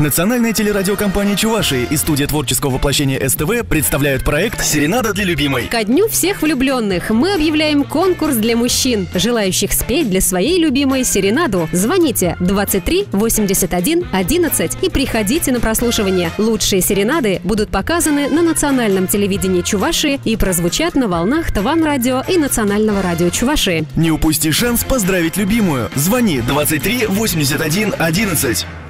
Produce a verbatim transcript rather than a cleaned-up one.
Национальная телерадиокомпания Чувашии и студия творческого воплощения СТВ представляют проект «Серенада для любимой». Ко дню всех влюбленных мы объявляем конкурс для мужчин, желающих спеть для своей любимой серенаду. Звоните двадцать три восемьдесят один одиннадцать и приходите на прослушивание. Лучшие серенады будут показаны на национальном телевидении Чувашии и прозвучат на волнах Таван-радио и Национального радио Чувашии. Не упусти шанс поздравить любимую. Звони двадцать три восемьдесят один одиннадцать.